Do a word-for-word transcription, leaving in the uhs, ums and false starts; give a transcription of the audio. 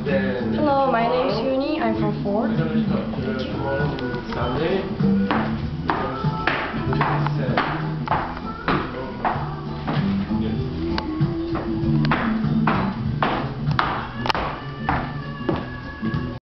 Hello, my name is Yuni. I'm from Ford.